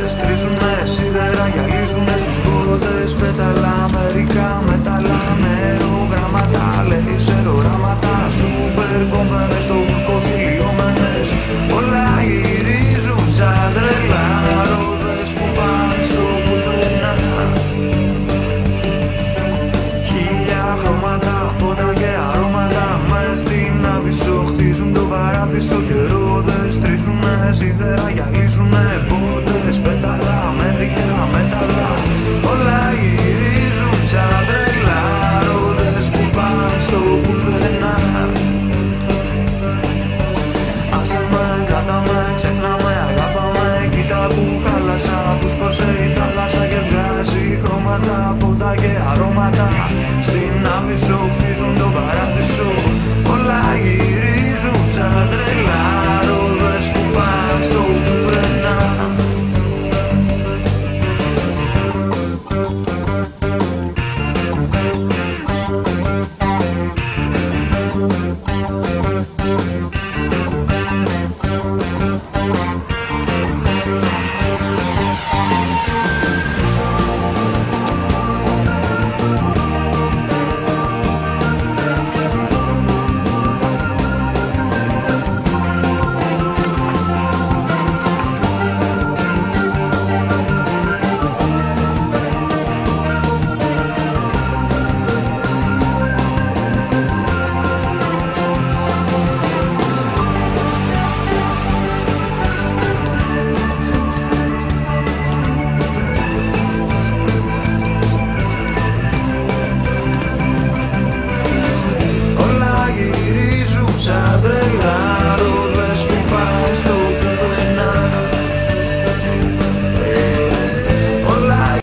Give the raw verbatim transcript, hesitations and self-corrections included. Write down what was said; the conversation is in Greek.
ρόδες τρίζουνε, σίδερα γυαλίζουνε στους πόρτες. Πέταλα, μερικά μεταλλάνε αερογράμματα, λέιζερ οράματα, σούπερ κομμένες στο κοκκιλιόμενες. Όλα γυρίζουν σαν τρελά, ρόδες που πάνε στο πουθενά. Χίλια χρώματα, φώτα και αρώματα, μες στην Άβυσσο χτίζουν το παράδεισο. Και ρόδες τρίζουνε, σίδερα γυαλίζουνε πόρτες. Πέταλα, μερικά μεταλλά, όλα γυρίζουν σαν τρελά, ρόδες που πάνε στο πουθενά. Άσε με, κράτα με, ξέχνα με, αγάπα με, κοίτα που χάλασα. Φούσκωσε η θάλασσα και βγάζει χρώματα, φώτα και αρώματα. Στην Άβυσσο χτίζουν το παράδεισο. Όλα γυρίζουν σαν τρελά, ρόδες που πάνε στο πουθενά.